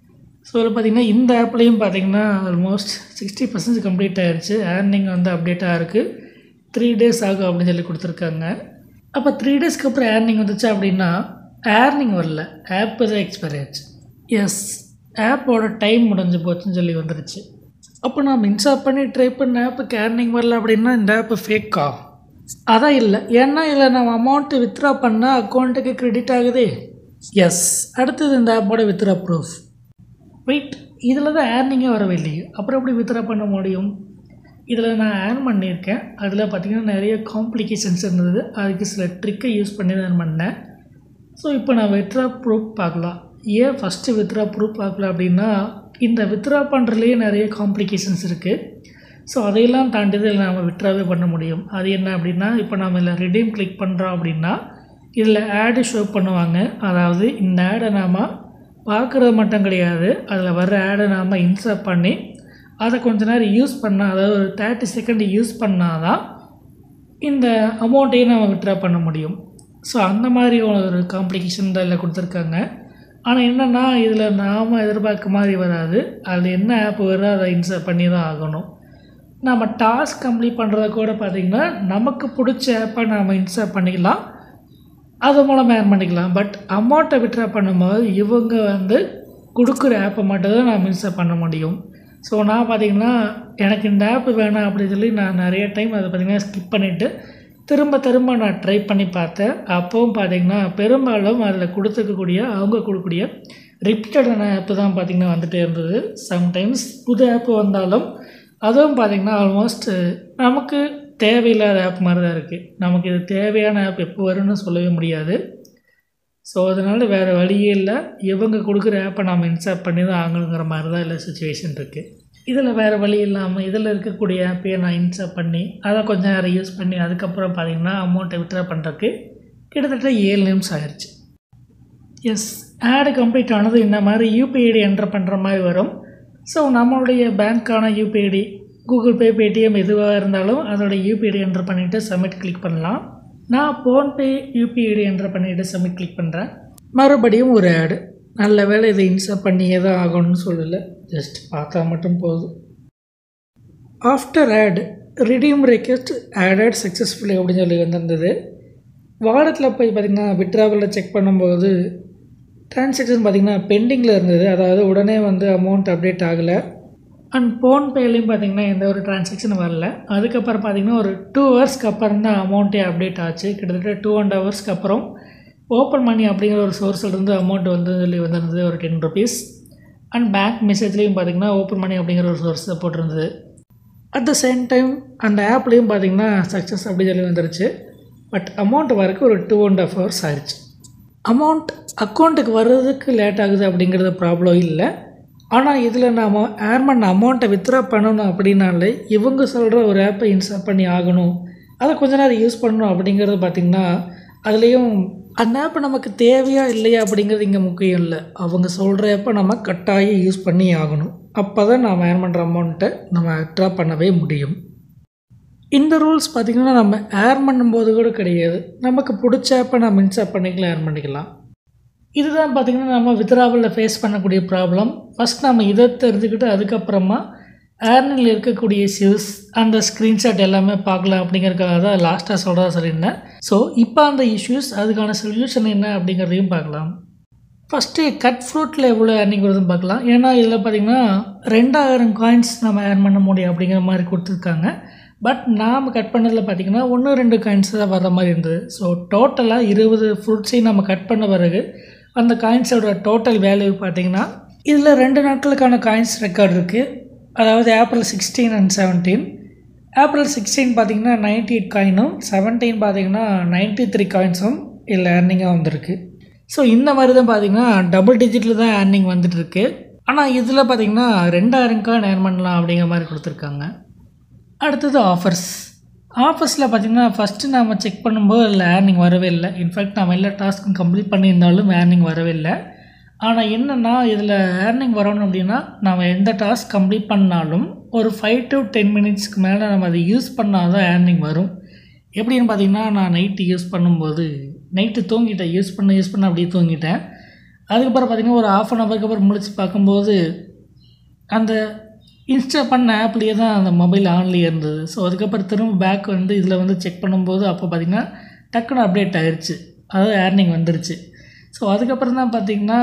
ஸோ அதில் பார்த்திங்கன்னா இந்த ஆப்லேயும் பார்த்திங்கன்னா ஆல்மோஸ்ட் சிக்ஸ்டி பர்சன்டேஜ் கம்ப்ளீட் ஆகிடுச்சு. ஏர்னிங் வந்து அப்டேட்டாக இருக்குது. த்ரீ டேஸ் ஆகும் அப்படின்னு சொல்லி கொடுத்துருக்காங்க. அப்போ த்ரீ டேஸ்க்கு அப்புறம் ஏர்னிங் வந்துச்சு அப்படின்னா ஏர்னிங் வரல, ஆப்பு தான் எக்ஸ்பைர் ஆயிடுச்சு. எஸ், ஆப்போட டைம் முடிஞ்சு போச்சுன்னு சொல்லி வந்துருச்சு. அப்போ நான் இன்ஸ்டால் பண்ணி ட்ரை பண்ண ஆப்புக்கு ஏர்னிங் வரல அப்படின்னா இந்த ஆப்பு ஃபேக்கா? அதான் இல்லை, ஏன்னா இதில் நம்ம அமௌண்ட்டு வித்ட்ரா பண்ணால் அக்கௌண்ட்டுக்கு க்ரெடிட் ஆகுதே. எஸ், அடுத்தது இந்த ஆப்போட வித்ட்ரா ப்ரூஃப். வெயிட், இதில் தான் ஏர்னிங்கே வரவே இல்லையே, அப்புறம் எப்படி வித்ட்ரா பண்ண முடியும்? இதில் நான் ஏர்ன் பண்ணியிருக்கேன். அதில் பார்த்திங்கன்னா நிறைய காம்ப்ளிகேஷன்ஸ் இருந்தது. அதுக்கு சில ட்ரிக்கை யூஸ் பண்ணி தான் பண்ணேன். ஸோ இப்போ நான் வித்ட்ரா ப்ரூஃப் பார்க்கலாம். ஏன் ஃபஸ்ட்டு வித்ட்ரா ப்ரூஃப் பார்க்கல அப்படின்னா, இந்த வித்ட்ரா பண்ணுறதுலேயே நிறைய காம்ப்ளிகேஷன்ஸ் இருக்குது. ஸோ அதையெல்லாம் தாண்டி தான் நம்ம வித்ட்ராவே பண்ண முடியும். அது என்ன அப்படின்னா, இப்போ நம்ம இதில் ரிடீம் கிளிக் பண்ணுறோம் அப்படின்னா இதில் ஆடு ஷோ பண்ணுவாங்க. அதாவது இந்த ஆடை நாம் பார்க்குறது மட்டும் கிடையாது, அதில் வர்ற ஆடை நாம் இன்ஸ்டால் பண்ணி அதை கொஞ்ச நேரம் யூஸ் பண்ணால், அதாவது ஒரு தேர்ட்டி செகண்ட் யூஸ் பண்ணால் தான் இந்த அமௌண்ட்டையும் நம்ம வித்ட்ரா பண்ண முடியும். ஸோ அந்த மாதிரி ஒரு காம்ப்ளிகேஷன் தான் இதில் கொடுத்துருக்காங்க. ஆனால் என்னென்னா இதில் நாம் எதிர்பார்க்க மாதிரி வராது. அதில் என்ன ஆப் வருதோ அதை இன்ஸ்டால் பண்ணி தான் ஆகணும். நம்ம டாஸ்க் கம்ப்ளீட் பண்ணுறத கூட பார்த்திங்கன்னா நமக்கு பிடிச்ச ஆப்பை நாம் இன்ஸ்டால் பண்ணிக்கலாம், அது மூலமாக ஏர்ன் பண்ணிக்கலாம். பட் அமௌண்ட்டை வித்ட்ரா பண்ணும்போது இவங்க வந்து கொடுக்குற ஆப்பை மட்டும் தான் நாம் இன்ஸ்டால் பண்ண முடியும். ஸோ நான் பார்த்திங்கன்னா எனக்கு இந்த ஆப்பு வேணாம் அப்படின்னு சொல்லி நான் நிறைய டைம் அதை பார்த்திங்கன்னா ஸ்கிப் பண்ணிவிட்டு திரும்ப திரும்ப நான் ட்ரை பண்ணி பார்த்தேன். அப்போவும் பார்த்திங்கன்னா பெரும்பாலும் அதில் கொடுத்துருக்கக்கூடிய அவங்க கொடுக்கக்கூடிய ரிப்பீட்டடான ஆப்பு தான் பார்த்திங்கன்னா வந்துகிட்டே இருந்தது. சம்டைம்ஸ் புது ஆப்பு வந்தாலும் அதுவும் பார்த்திங்கன்னா ஆல்மோஸ்ட் நமக்கு தேவையில்லாத ஆப் மாதிரி தான் இருக்குது. நமக்கு இது தேவையான ஆப் எப்போ வரும்னு சொல்லவே முடியாது. ஸோ அதனால் வேறு வழியே இல்லை, இவங்க கொடுக்குற ஆப்பை நம்ம இன்ஸ்டால் பண்ணி தான் ஆகணுங்கிற மாதிரி தான் இல்லை சுச்சுவேஷன் இருக்குது. இதில் வேறு வழி இல்லாமல் இதில் இருக்கக்கூடிய ஆப்பையை நான் இன்ஸ்டால் பண்ணி அதை கொஞ்சம் நேரம் யூஸ் பண்ணி அதுக்கப்புறம் பார்த்திங்கன்னா அமௌண்ட்டை வித்ட்ரா பண்ணுறதுக்கு கிட்டத்தட்ட ஏழு நிமிஷம் ஆயிடுச்சு. எஸ், ஆடு கம்ப்ளீட் ஆனது இந்த மாதிரி யூபிஐடி என்டர் பண்ணுற மாதிரி வரும். ஸோ நம்மளுடைய பேங்க்கான யூபிஐடி, கூகுள் பே, பேடிஎம் எதுவாக இருந்தாலும் அதோட யூபிஐடி என்டர் பண்ணிவிட்டு சப்மிட் கிளிக் பண்ணலாம். நான் ஃபோன்பே யூபிஐடி என்டர் பண்ணிவிட்டு சப்மிட் கிளிக் பண்ணுறேன். மறுபடியும் ஒரு ஆடு. நல்ல வேலை இதை இன்ஸ்டால் பண்ணியே தான் ஆகணும்னு சொல்லலை, ஜஸ்ட் பார்த்தா மட்டும் போதும். After ad redeem request added successfully அப்படின்னு சொல்லி வந்திருந்தது. வாலெட்டில் போய் பார்த்திங்கன்னா வித்ட்ராவலில் செக் பண்ணும்போது ட்ரான்சாக்ஷன் பார்த்திங்கன்னா பெண்டிங்கில் இருந்தது. அதாவது உடனே வந்து அமௌண்ட் அப்டேட் ஆகலை. அண்ட் ஃபோன்பேலையும் பார்த்திங்கன்னா எந்த ஒரு ட்ரான்சாக்ஷனும் வரல. அதுக்கப்புறம் பார்த்திங்கன்னா ஒரு டூ ஹவர்ஸ்க்கு அப்புறம் தான் அமௌண்ட்டே அப்டேட் ஆச்சு. கிட்டத்தட்ட டூ அண்ட் ஹவர்ஸ்க்கு அப்புறம் ஓப்பன் மணி அப்படிங்கிற ஒரு சோர்ஸ்லேருந்து அமௌண்ட் வந்து சொல்லி வந்திருந்தது ஒரு டென் ருபீஸ். அண்ட் பேங்க் மெசேஜ்லேயும் பார்த்திங்கன்னா ஓப்பன் மணி அப்படிங்கிற ஒரு சோர்ஸ் போட்டிருந்தது. அட் த சேம் டைம் அந்த ஆப்லேயும் பார்த்திங்கன்னா சக்ஸஸ் அப்படி சொல்லி வந்துருச்சு. பட் அமௌண்ட் வரக்கு ஒரு டூ அண்ட் ஹாஃப் ஹவர்ஸ் ஆயிடுச்சு. அமௌண்ட் அக்கௌண்ட்டுக்கு வர்றதுக்கு லேட் ஆகுது அப்படிங்கிறது ப்ராப்ளம் இல்லை. ஆனால் இதில் நாம் ஏர்ன் பண்ண அமௌண்ட்டை வித்ட்ரா பண்ணணும் அப்படின்னாலே இவங்க சொல்கிற ஒரு ஆப்பை இன்ஸ்டால் பண்ணி ஆகணும், அதை கொஞ்ச நேரம் யூஸ் பண்ணணும் அப்படிங்கிறது பார்த்திங்கன்னா அதுலேயும் அந்த ஆப் நமக்கு தேவையா இல்லையா அப்படிங்கிறது இங்கே முக்கியம் இல்லை. அவங்க சொல்கிற ஆப்பை நம்ம கட்டாயம் யூஸ் பண்ணி ஆகணும். அப்போ தான் நாம் ஏர்ன் பண்ணுற அமௌண்ட்டை நம்ம வித்ட்ரா பண்ணவே முடியும். இந்த ரூல்ஸ் பார்த்திங்கன்னா நம்ம ஏர்ன் பண்ணும்போது கூட கிடையாது. நமக்கு பிடிச்ச ஆப்பை நம்ம இன்ஸ்டால் பண்ணிக்கலாம், ஏர்ன் பண்ணிக்கலாம். இதுதான் பார்த்திங்கன்னா நம்ம வித்ட்ராவலில் ஃபேஸ் பண்ணக்கூடிய ப்ராப்ளம். ஃபஸ்ட் நம்ம இதை தெரிஞ்சுக்கிட்டு அதுக்கப்புறமா ஏர்னில் இருக்கக்கூடிய இஷ்யூஸ் அந்த ஸ்க்ரீன்ஷாட் எல்லாமே பார்க்கலாம் அப்படிங்கிறதுக்காக தான் லாஸ்ட்டாக சொல்கிறதா சொல்லியிருந்தேன். ஸோ இப்போ அந்த இஷ்யூஸ் அதுக்கான சொல்யூஷன் என்ன அப்படிங்கிறதையும் பார்க்கலாம். ஃபஸ்ட்டு கட் ஃப்ரூட்டில் எவ்வளோ ஏர்னிங் வருதுன்னு பார்க்கலாம். ஏன்னா இதில் பார்த்திங்கன்னா ரெண்டாயிரம் காயின்ஸ் நம்ம ஏர்ன் பண்ண முடியும் அப்படிங்கிற மாதிரி கொடுத்துருக்காங்க. பட் நாம் கட் பண்ணதில் பார்த்திங்கன்னா ஒன்று ரெண்டு காயின்ஸ் தான் வர மாதிரி இருந்தது. ஸோ டோட்டலாக இருபது ஃப்ரூட்ஸையும் நம்ம கட் பண்ண பிறகு அந்த காயின்ஸோட டோட்டல் வேல்யூ பார்த்திங்கன்னா இதில் ரெண்டு நாட்களுக்கான காயின்ஸ் ரெக்கார்டு இருக்குது. அதாவது April sixteen and seventeen. April sixteen பார்த்திங்கன்னா நைன்ட்டி எயிட் காயினும் செவன்டீன் பார்த்திங்கன்னா நைன்ட்டி த்ரீ காயின்ஸும் இதில் ஏர்னிங்காக வந்திருக்கு. ஸோ இந்த மாதிரி தான் பார்த்திங்கன்னா டபுள் டிஜிட்டில் தான் ஏர்னிங் வந்துட்டுருக்கு. ஆனால் இதில் பார்த்திங்கன்னா ரெண்டாயிரம் காயின் ஏர்ன் பண்ணலாம் அப்படிங்கிற மாதிரி கொடுத்துருக்காங்க. அடுத்தது ஆஃபர்ஸ். ஆஃபர்ஸில் பார்த்திங்கன்னா ஃபஸ்ட்டு நம்ம செக் பண்ணும்போது அதில் ஏர்னிங் வரவே இல்லை. இன்ஃபேக்ட் நம்ம எல்லா டாஸ்க்கும் கம்ப்ளீட் பண்ணியிருந்தாலும் ஏர்னிங் வரவே இல்லை. ஆனால் என்னென்னா இதில் ஏர்னிங் வரணும் அப்படின்னா நம்ம எந்த டாஸ்க் கம்ப்ளீட் பண்ணாலும் ஒரு ஃபைவ் டு டென் மினிட்ஸ்க்கு மேலே நம்ம அதை யூஸ் பண்ணால் தான் ஏர்னிங் வரும். எப்படின்னு பார்த்திங்கன்னா நான் நைட்டு யூஸ் பண்ணும்போது நைட்டு தூங்கிட்டேன், யூஸ் பண்ண யூஸ் பண்ண அப்படியே தூங்கிட்டேன். அதுக்கப்புறம் பார்த்திங்கன்னா ஒரு ஆஃப் அன் ஹவருக்கு அப்புறம் முழிச்சு பார்க்கும்போது அந்த இன்ஸ்டால் பண்ண ஆப்லேயே தான் அந்த மொபைல் ஆன்லேயே இருந்தது. ஸோ அதுக்கப்புறம் திரும்ப பேக் வந்து இதில் வந்து செக் பண்ணும்போது அப்போ பார்த்திங்கன்னா டக்குன்னு அப்டேட் ஆகிடுச்சு, அதாவது ஏர்னிங் வந்துருச்சு. ஸோ அதுக்கப்புறம் தான் பார்த்திங்கன்னா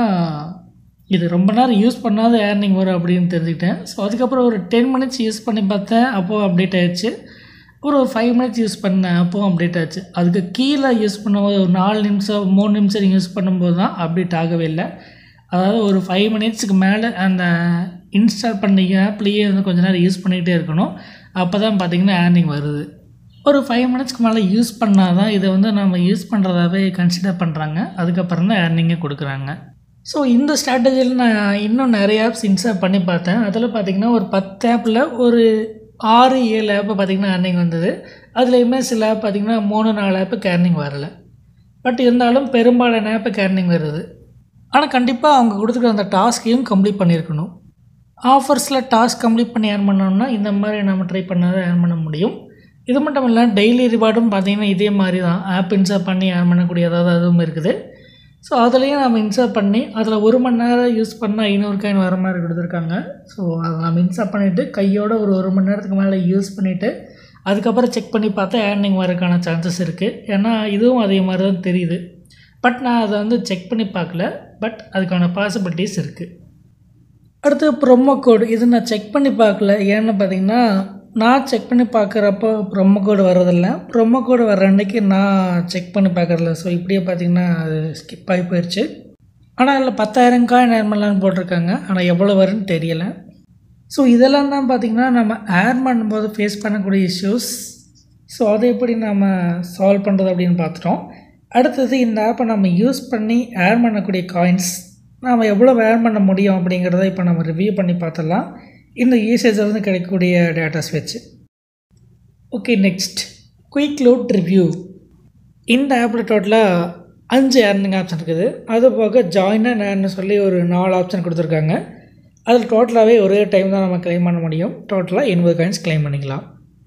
இது ரொம்ப நேரம் யூஸ் பண்ணாத ஏர்னிங் வரும் அப்படின்னு தெரிஞ்சுக்கிட்டேன். ஸோ அதுக்கப்புறம் ஒரு டென் மினிட்ஸ் யூஸ் பண்ணி பார்த்தேன், அப்போது அப்டேட் ஆகிடுச்சு. ஒரு ஒரு ஃபைவ் மினிட்ஸ் யூஸ் பண்ணேன், அப்போவும் அப்டேட் ஆச்சு. அதுக்கு கீழே யூஸ் பண்ணும்போது ஒரு நாலு நிமிஷம் மூணு நிமிஷம் யூஸ் பண்ணும்போது தான் அப்டேட் ஆகவே இல்லை. அதாவது ஒரு ஃபைவ் மினிட்ஸுக்கு மேலே அந்த இன்ஸ்டால் பண்ணி ஆப்லேயே வந்து கொஞ்சம் நேரம் யூஸ் பண்ணிகிட்டே இருக்கணும். அப்போ தான் பார்த்திங்கன்னா ஏர்னிங் வருது. ஒரு ஃபைவ் மினிட்ஸ்க்கு மேலே யூஸ் பண்ணால் தான் இதை வந்து நம்ம யூஸ் பண்ணுறதாவே கன்சிடர் பண்ணுறாங்க. அதுக்கப்புறம் தான் ஏர்னிங்கே கொடுக்குறாங்க. ஸோ இந்த ஸ்ட்ராட்டஜியில் நான் இன்னும் நிறைய ஆப்ஸ் இன்ஸ்டால் பண்ணி பார்த்தேன். அதில் பார்த்திங்கன்னா ஒரு பத்து ஆப்பில் ஒரு ஆறு ஏழு ஆப்பை பார்த்திங்கன்னா ஏர்னிங் வந்தது. அதுலேயுமே சில ஆப் பார்த்திங்கன்னா மூணு நாலு ஆப்புக்கு ஏர்னிங் வரலை. பட் இருந்தாலும் பெரும்பாலான ஆப்புக்கு ஏர்னிங் வருது. ஆனால் கண்டிப்பாக அவங்க கொடுத்துருக்க அந்த டாஸ்க்கையும் கம்ப்ளீட் பண்ணியிருக்கணும். ஆஃபர்ஸில் டாஸ்க் கம்ப்ளீட் பண்ணி ஏர்ன் பண்ணோம்னா இந்த மாதிரி நம்ம ட்ரை பண்ணால் தான் ஏர்ன் பண்ண முடியும். இது மட்டும் இல்லை, டெய்லி ரிவார்டும் பார்த்திங்கன்னா இதே மாதிரி தான் ஆப் இன்ஸ்டால் பண்ணி ஏர்ன் பண்ணக்கூடிய ஏதாவது அதுவும் இருக்குது. ஸோ அதுலேயும் நம்ம இன்ஸ்டால் பண்ணி அதில் ஒரு மணி நேரம் யூஸ் பண்ணால் ஐநூறு காயின் வர மாதிரி கொடுத்துருக்காங்க. ஸோ அதை நம்ம இன்ஸ்டால் பண்ணிவிட்டு கையோட ஒரு ஒரு மணி நேரத்துக்கு மேலே யூஸ் பண்ணிவிட்டு அதுக்கப்புறம் செக் பண்ணி பார்த்தா ஏர்னிங் வரக்கான சான்சஸ் இருக்குது. ஏன்னா இதுவும் அதே மாதிரி தான் தெரியுது. பட் நான் அதை வந்து செக் பண்ணி பார்க்கல. பட் அதுக்கான பாசிபிலிட்டிஸ் இருக்குது. அடுத்து ப்ரொமோ கோடு. இது நான் செக் பண்ணி பார்க்கல. ஏன்னு பார்த்திங்கன்னா நான் செக் பண்ணி பார்க்குறப்போ ப்ரொமோ கோடு வர்றதில்லை. ப்ரொமோ கோடு வர்ற அன்றைக்கி நான் செக் பண்ணி பார்க்குறதில்ல. ஸோ இப்படியே பார்த்திங்கன்னா அது ஸ்கிப் ஆகி போயிடுச்சு. ஆனால் அதில் பத்தாயிரம் காயின் ஏர்ன் பண்ணலான்னு போட்டிருக்காங்க. ஆனால் எவ்வளோ வரும்னு தெரியலை. ஸோ இதெல்லாம் தான் பார்த்திங்கன்னா நம்ம ஏர்ன் பண்ணும்போது ஃபேஸ் பண்ணக்கூடிய இஷ்யூஸ். ஸோ அதை எப்படி நம்ம சால்வ் பண்ணுறது அப்படின்னு பார்த்துட்டோம். அடுத்தது இந்த ஆப்பை நம்ம யூஸ் பண்ணி ஏர்ன் பண்ணக்கூடிய காயின்ஸ் நாம் எவ்வளோ ஏர்ன் பண்ண முடியும் அப்படிங்கிறத இப்போ நம்ம ரிவ்யூ பண்ணி பார்த்துடலாம் இந்த யூசேஜிலேருந்து கிடைக்கக்கூடிய டேட்டாஸ் வச்சு. Okay, next quick loot review. இந்த ஆப்பில் டோட்டலாக அஞ்சு ஏர்னிங் ஆப்ஷன் இருக்குது. அது போக ஜாயின் அண்ட் ஏர்ன்னு சொல்லி ஒரு நாலு ஆப்ஷன் கொடுத்துருக்காங்க. அதில் டோட்டலாகவே ஒரே டைம் தான் நம்ம கிளைம் பண்ண முடியும். டோட்டலாக எண்பது காயின்ஸ் கிளைம் பண்ணிக்கலாம்.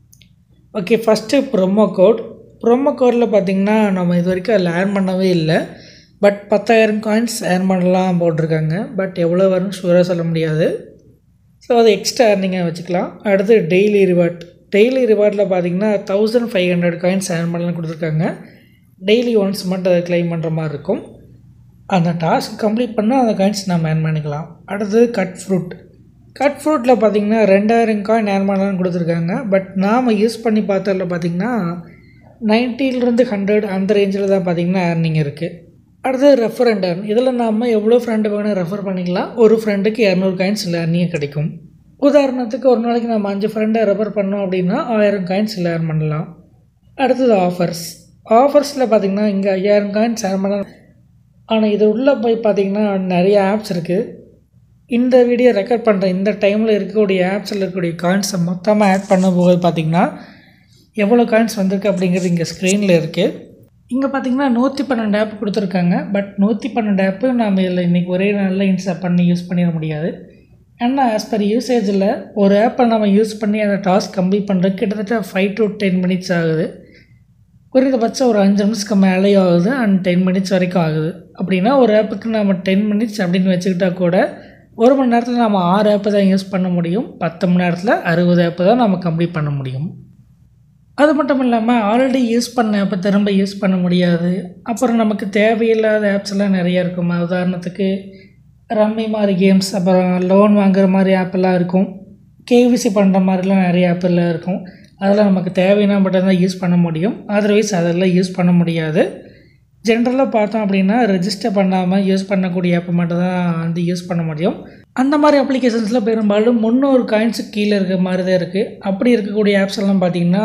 Okay, first promo code. Promo கோடில் பார்த்திங்கன்னா நம்ம இது வரைக்கும் அதில் ஏர்ன் பண்ணவே இல்லை. பட் பத்தாயிரம் காயின்ஸ் ஏர்ன் பண்ணலாம் போட்டிருக்காங்க. பட் எவ்வளோ வரும்னு ஷூராக சொல்ல முடியாது. ஸோ அது எக்ஸ்ட்ரா ஏர்னிங்காக வச்சுக்கலாம். அடுத்து டெய்லி ரிவார்ட். டெய்லி ரிவார்டில் பார்த்திங்கன்னா thousand five hundred coins earn பண்ணலாம்னு கொடுத்துருக்காங்க. டெய்லி ஒன்ஸ் மட்டும் அதை கிளைம் பண்ணுற மாதிரி இருக்கும். அந்த டாஸ்க் கம்ப்ளீட் பண்ணால் அந்த காயின்ஸ் நம்ம ஏர்ன் பண்ணிக்கலாம். அடுத்தது கட் ஃப்ரூட். கட் ஃப்ரூட்டில் பார்த்திங்கன்னா ரெண்டாயிரம் காயின் ஏர்ன் பண்ணலாம்னு கொடுத்துருக்காங்க. பட் நாம் யூஸ் பண்ணி பார்த்ததில் பார்த்திங்கன்னா நைன்ட்டிலேருந்து ஹண்ட்ரட் அந்த ரேஞ்சில் தான் பார்த்திங்கன்னா ஏர்னிங் இருக்குது. அடுத்தது ரெஃபர் அண்ட் ஏர்ன். இதில் நாம் எவ்வளோ ஃப்ரெண்டு வேணும் ரெஃபர் பண்ணிக்கலாம். ஒரு ஃப்ரெண்டுக்கு இரநூறு காயின்ஸ் இல்லை ஏர்னிங் கிடைக்கும். உதாரணத்துக்கு ஒரு நாளைக்கு நம்ம அஞ்சு ஃப்ரெண்டை ரெஃபர் பண்ணோம் அப்படின்னா ஆயிரம் காயின்ஸ் இல்லை ஏர்ன் பண்ணலாம். அடுத்தது ஆஃபர்ஸ். ஆஃபர்ஸில் பார்த்திங்கன்னா இங்கே ஐயாயிரம் காயின்ஸ் ஏர்ன் பண்ணலாம். ஆனால் இது உள்ளே போய் பார்த்திங்கன்னா நிறைய ஆப்ஸ் இருக்குது. இந்த வீடியோ ரெக்கார்ட் பண்ணுற இந்த டைமில் இருக்கக்கூடிய ஆப்ஸில் இருக்கக்கூடிய காயின்ஸை மொத்தமாக ஆட் பண்ணும்போது பார்த்திங்கன்னா எவ்வளோ காயின்ஸ் வந்திருக்கு அப்படிங்கிறது இங்கே ஸ்க்ரீனில் இருக்குது. இங்கே பார்த்திங்கன்னா நூற்றி பன்னெண்டு ஆப் கொடுத்துருக்காங்க. பட் நூற்றி பன்னெண்டு ஆப்பு நாம் இதில் இன்றைக்கி ஒரே நாளில் இன்ஸ்டால் பண்ணி யூஸ் பண்ணிட முடியாது. ஏன்னா ஆஸ் பர் யூசேஜில் ஒரு ஆப்பை நம்ம யூஸ் பண்ணி அந்த டாஸ்க் கம்ப்ளீட் பண்ணுறது கிட்டத்தட்ட ஃபைவ் டு டென் மினிட்ஸ் ஆகுது. குறைந்தபட்சம் ஒரு அஞ்சு நிமிஷத்துக்கு மேலேயும் ஆகுது அண்ட் டென் மினிட்ஸ் வரைக்கும் ஆகுது. அப்படின்னா ஒரு ஆப்புக்கு நம்ம டென் மினிட்ஸ் அப்படின்னு வச்சுக்கிட்டால் கூட ஒரு மணி நேரத்தில் நம்ம ஆறு ஆப்பு தான் யூஸ் பண்ண முடியும். பத்து மணி நேரத்தில் அறுபது ஆப்பு தான் நம்ம கம்ப்ளீட் பண்ண முடியும். அது மட்டும் இல்லாமல் ஆல்ரெடி யூஸ் பண்ண ஆப்பை திரும்ப யூஸ் பண்ண முடியாது. அப்புறம் நமக்கு தேவையில்லாத ஆப்ஸ் எல்லாம் நிறையா இருக்கும். உதாரணத்துக்கு ரம்மி மாதிரி கேம்ஸ், அப்புறம் லோன் வாங்குற மாதிரி ஆப்பெல்லாம் இருக்கும். கேவிசி பண்ணுற மாதிரிலாம் நிறைய ஆப்பெல்லாம் இருக்கும். அதெல்லாம் நமக்கு தேவைன்னா மட்டும்தான் யூஸ் பண்ண முடியும். அதர்வைஸ் அதெல்லாம் யூஸ் பண்ண முடியாது. ஜென்ரலாக பார்த்தோம் அப்படின்னா ரெஜிஸ்டர் பண்ணாமல் யூஸ் பண்ணக்கூடிய ஆப்பை மட்டும் தான் வந்து யூஸ் பண்ண முடியும். அந்த மாதிரி அப்ளிகேஷன்ஸில் பெரும்பாலும் முந்நூறு காயின்ஸுக்கு கீழே இருக்கிற மாதிரி தான் இருக்குது. அப்படி இருக்கக்கூடிய ஆப்ஸ் எல்லாம் பார்த்திங்கன்னா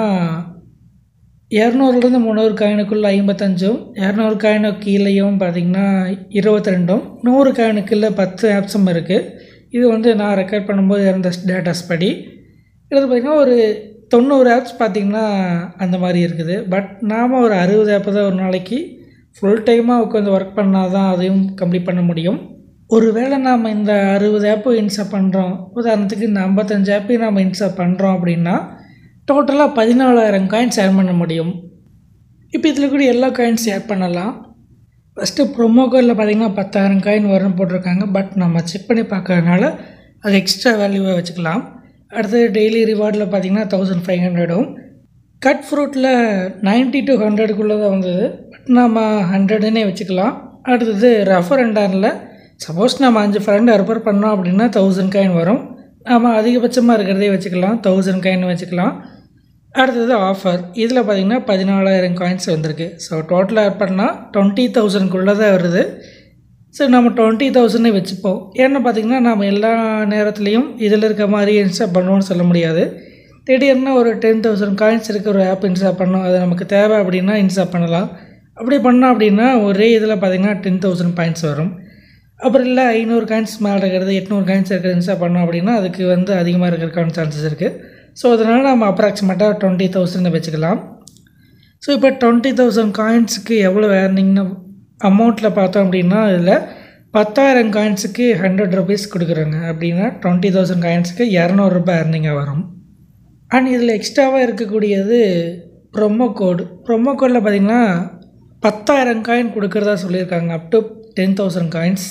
இரநூறுலேருந்து முந்நூறு காயினுக்குள்ளே ஐம்பத்தஞ்சும், இரநூறு காயினுக்கு கீழேயும் பார்த்திங்கன்னா இருபத்தி ரெண்டும், நூறு காயினுக்குள்ளே பத்து ஆப்ஸும் இருக்குது. இது வந்து நான் ரெக்கார்ட் பண்ணும்போது இருந்த டேட்டாஸ் படி இது பார்த்திங்கன்னா ஒரு தொண்ணூறு ஆப்ஸ் பார்த்திங்கன்னா அந்த மாதிரி இருக்குது. பட் நாம் ஒரு அறுபது ஆப்பு தான் ஒரு நாளைக்கு ஃபுல் டைமாக உட்காந்து ஒர்க் பண்ணால் தான் அதையும் கம்ப்ளீட் பண்ண முடியும். ஒரு வேளை நாம் இந்த அறுபது ஆப்பு இன்ஸ்டால் பண்ணுறோம், உதாரணத்துக்கு இந்த ஐம்பத்தஞ்சு ஆப்பையும் நம்ம இன்ஸ்டால் பண்ணுறோம் அப்படின்னா டோட்டலாக பதினாலாயிரம் காயின்ஸ் ஆட் பண்ண முடியும். இப்போ இதில் கூட எல்லா காயின்ஸ் ஆட் பண்ணலாம். ஃபஸ்ட்டு ப்ரொமோ கோடில் பார்த்திங்கன்னா பத்தாயிரம் காயின் வரும்னு போட்டிருக்காங்க. பட் நம்ம செக் பண்ணி பார்க்கறதுனால அது எக்ஸ்ட்ரா வேல்யூவாக வச்சுக்கலாம். அடுத்தது டெய்லி ரிவார்டில் பார்த்திங்கன்னா தௌசண்ட் ஃபைவ் ஹண்ட்ரடும், கட் ஃப்ரூட்டில் நைன்ட்டி டு ஹண்ட்ரடுக்குள்ளே தான் வந்தது. பட் நம்ம ஹண்ட்ரடுன்னே வச்சுக்கலாம். அடுத்தது ரெஃபர் அண்ட் ஏர்னில் சப்போஸ் நம்ம அஞ்சு ஃப்ரெண்டை ரெஃபர் பண்ணோம் அப்படின்னா தௌசண்ட் காயின் வரும். நம்ம அதிகபட்சமாக இருக்கிறதே வச்சுக்கலாம், தௌசண்ட் காயின் வச்சுக்கலாம். அடுத்தது ஆஃபர், இதில் பார்த்திங்கன்னா பதினாலாயிரம் காயின்ஸ் வந்திருக்கு. ஸோ டோட்டலாக ஆட் பண்ணால் டுவெண்ட்டி தௌசண்ட்குள்ளே தான் வருது. ஸோ நம்ம டுவெண்ட்டி தௌசண்டே வச்சுப்போம். ஏன்னா பார்த்திங்கன்னா நம்ம எல்லா நேரத்துலையும் இதில் இருக்க மாதிரி இன்ஸ்டால் பண்ணுவோன்னு சொல்ல முடியாது. திடீர்னு ஒரு டென் தௌசண்ட் காயின்ஸ் இருக்க ஒரு ஆப் இன்ஸ்டால் பண்ணோம், அது நமக்கு தேவை அப்படின்னா இன்ஸ்டால் பண்ணலாம். அப்படி பண்ணோம் அப்படின்னா ஒரே இதில் பார்த்திங்கன்னா டென் தௌசண்ட் பாயிண்ட்ஸ் வரும். அப்புறம் இல்லை ஐநூறு காயின்ஸ் மேலே இருக்கிறது, எட்நூறு காயின்ஸ் இருக்கிறது இன்ஸ்டால் பண்ணோம் அப்படின்னா அதுக்கு வந்து அதிகமாக இருக்கிறதுக்கான சான்சஸ் இருக்குது. ஸோ அதனால் நம்ம அப்ராக்சிமேட்டாக டுவெண்ட்டி தௌசண்ட் வச்சுக்கலாம். ஸோ இப்போ டுவெண்ட்டி தௌசண்ட் காயின்ஸுக்கு எவ்வளோ ஏர்னிங்னு அமௌண்ட்டில் பார்த்தோம் அப்படின்னா இதில் பத்தாயிரம் காயின்ஸுக்கு ஹண்ட்ரட் ருபீஸ் கொடுக்குறாங்க. அப்படின்னா டுவெண்ட்டி தௌசண்ட் காயின்ஸுக்கு இரநூறுபா ஏர்னிங்காக வரும். அண்ட் இதில் எக்ஸ்ட்ராவாக இருக்கக்கூடியது ப்ரொமோ கோடு. ப்ரொமோ கோடில் பார்த்திங்கன்னா பத்தாயிரம் காயின் கொடுக்குறதா சொல்லியிருக்காங்க, up to ten thousand coins.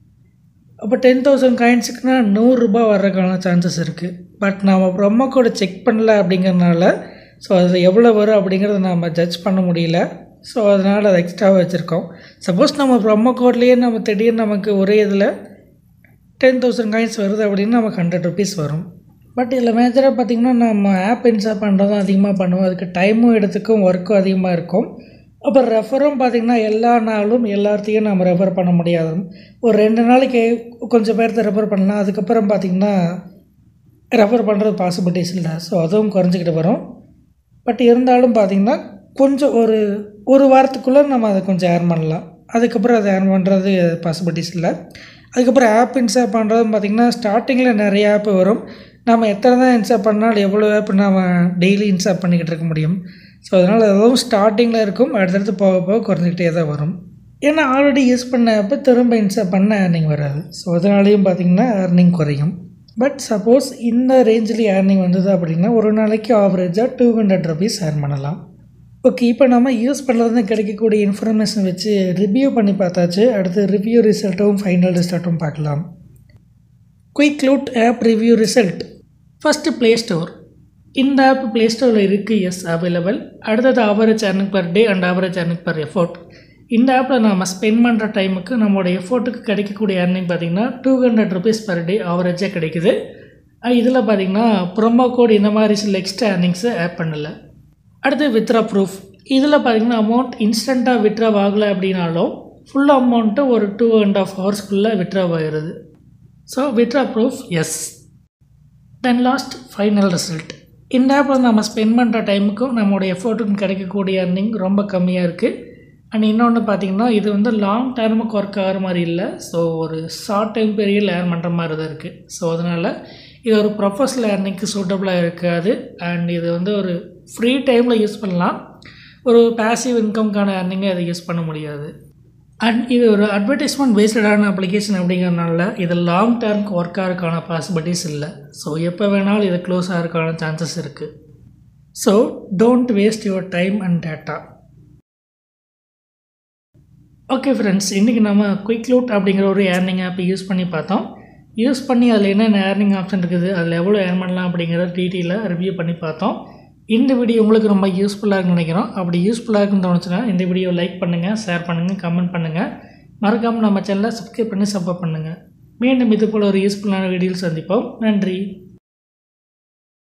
அப்போ டென் தௌசண்ட் காயின்ஸுக்குன்னா நூறுரூபா வர்றதுக்கான சான்சஸ் இருக்குது. பட் நம்ம ப்ரொமோ கோடை செக் பண்ணல அப்படிங்கிறதுனால ஸோ அதில் எவ்வளோ வரும் அப்படிங்கிறத நம்ம ஜட்ஜ் பண்ண முடியல. ஸோ அதனால் அதை எக்ஸ்ட்ராவாக வச்சுருக்கோம். சப்போஸ் நம்ம ப்ரொமோ கோட்லேயே நம்ம திடீர்னு நமக்கு ஒரே இதில் டென் தௌசண்ட் காயின்ஸ் வருது அப்படின்னா நமக்கு ஹண்ட்ரட் ருபீஸ் வரும். பட் இதில் மேஜராக பார்த்திங்கன்னா நம்ம ஆப் இன்ஸ்டால் பண்ணுறதும் அதிகமாக பண்ணுவோம். அதுக்கு டைமும் எடுத்துக்கும், ஒர்க்கும் அதிகமாக இருக்கும். அப்புறம் ரெஃபரும் பார்த்திங்கன்னா எல்லா நாளும் எல்லாத்தையும் நம்ம ரெஃபர் பண்ண முடியாது. ஒரு ரெண்டு நாளைக்கு கொஞ்சம் பேர்த்த ரெஃபர் பண்ணலாம். அதுக்கப்புறம் பார்த்திங்கன்னா ரெஃபர் பண்ணுறது பாசிபிலிட்டிஸ் இல்லை. ஸோ அதுவும் குறைஞ்சிக்கிட்டு வரும். பட் இருந்தாலும் பார்த்திங்கன்னா கொஞ்சம் ஒரு ஒரு வாரத்துக்குள்ளே நம்ம அதை கொஞ்சம் ஏர்ன் பண்ணலாம். அதுக்கப்புறம் அதை ஏர்ன் பண்ணுறது பாசிபிலிட்டிஸ் இல்லை. அதுக்கப்புறம் ஆப் இன்ஸ்டால் பண்ணுறதும் பார்த்திங்கன்னா ஸ்டார்டிங்கில் நிறைய ஆப் வரும். நம்ம எத்தனை தான் இன்ஸ்டால் பண்ணாலும் எவ்வளோ ஆப் நம்ம டெய்லி இன்ஸ்டால் பண்ணிக்கிட்டு இருக்க முடியும். ஸோ அதனால் அதுவும் ஸ்டார்டிங்கில் இருக்கும், அடுத்தடுத்து போக போக குறைஞ்சிக்கிட்டே தான் வரும். ஏன்னா ஆல்ரெடி யூஸ் பண்ண ஆப்பை திரும்ப இன்ஸ்டால் பண்ண ஏர்னிங் வராது. ஸோ அதனாலேயும் பார்த்திங்கன்னா ஏர்னிங் குறையும். பட் சப்போஸ் இந்த ரேஞ்சில் ஏர்னிங் வந்தது அப்படின்னா ஒரு நாளைக்கு ஆவரேஜாக டூ ஹண்ட்ரட் ருபீஸ் ஏர்ன் பண்ணலாம். ஓகே, இப்போ நம்ம யூஸ் பண்ணுறது கிடைக்கக்கூடிய இன்ஃபர்மேஷன் வச்சு ரிவ்யூ பண்ணி பார்த்தாச்சு. அடுத்து ரிவ்யூ ரிசல்ட்டும் ஃபைனல் ரிசல்ட்டும் பார்க்கலாம். Quick loot app review result. First play store. இந்த ஆப் ப்ளே ஸ்டோரில் இருக்குது, எஸ் அவைலபிள். அடுத்தது average earning per day and average earning per effort. இந்த ஆப்பில் நம்ம ஸ்பெண்ட் பண்ணுற டைமுக்கு நம்மளோட எஃபோர்ட்டுக்கு கிடைக்கக்கூடிய ஏர்னிங் பார்த்திங்கன்னா two hundred rupees per day ஆவரேஜாக கிடைக்குது. இதில் பார்த்திங்கன்னா ப்ரொமோ கோட் இந்த மாதிரி சில எக்ஸ்ட்ரா ஏர்னிங்ஸை ஆட் பண்ணலை. அடுத்து வித்ரா ப்ரூஃப். இதில் பார்த்திங்கன்னா அமௌண்ட் இன்ஸ்டண்ட்டாக வித்ரா ஆகலை அப்படின்னாலும் ஃபுல் அமௌண்ட்டு ஒரு டூ அண்ட் ஆஃப் ஹவர்ஸ்க்குள்ளே வித்ரா ஆகிடுது. So withdraw proof yes. Then last final result. இந்த ஆப்பில் நம்ம ஸ்பெண்ட் பண்ணுற டைமுக்கும் நம்மளோட எஃபோர்ட்டுக்கும் கிடைக்கக்கூடிய ஏர்னிங் ரொம்ப கம்மியாக இருக்குது. அண்ட் இன்னொன்று பார்த்தீங்கன்னா இது வந்து லாங் டேர்முக்கு ஒர்க் ஆகிற மாதிரி இல்லை. ஸோ ஒரு ஷார்ட் டைம் பீரியடில் ஏர்ன் பண்ணுற மாதிரி தான் இருக்குது. ஸோ அதனால் இது ஒரு ப்ரொஃபஷனல் ஏர்னிங்க்கு சூட்டபுளாக இருக்காது. அண்ட் இது வந்து ஒரு ஃப்ரீ டைமில் யூஸ் பண்ணலாம். ஒரு பேசிவ் இன்கம்க்கான ஏர்னிங்கை இதை யூஸ் பண்ண முடியாது. அண்ட் இது ஒரு அட்வர்டைஸ்மெண்ட் பேஸ்டான அப்ளிகேஷன் அப்படிங்கிறதுனால இது லாங் டேர்முக்கு ஒர்க் ஆகிறதுக்கான பாசிபிலிட்டிஸ் இல்லை. ஸோ எப்போ வேணாலும் இது க்ளோஸ் ஆகிறதுக்கான சான்சஸ் இருக்குது. So don't waste your time and data. Okay friends, இன்றைக்கி நம்ம குயிக்லூட் அப்படிங்கிற ஒரு ஏர்னிங் ஆப்பை யூஸ் பண்ணி பார்த்தோம். யூஸ் பண்ணி அதில் என்னென்ன ஏர்னிங் ஆப்ஷன் இருக்குது, அதில் எவ்வளோ ஏர்ன் பண்ணலாம் அப்படிங்கிறத டீட்டெயிலாக ரிவ்யூ பண்ணி பார்த்தோம். இந்த வீடியோ உங்களுக்கு ரொம்ப யூஸ்ஃபுல்லாக இருக்குன்னு நினைக்கிறோம். அப்படி யூஸ்ஃபுல்லாக இருக்குன்னு தோணுச்சுன்னா இந்த வீடியோ லைக் பண்ணுங்கள், ஷேர் பண்ணுங்கள், கமெண்ட் பண்ணுங்கள். மறக்காமல் நம்ம சேனலை சப்ஸ்கிரைப் பண்ணி சப்போர்ட் பண்ணுங்கள். மீண்டும் இது போல் ஒரு யூஸ்ஃபுல்லான வீடியோவில் சந்திப்போம். நன்றி.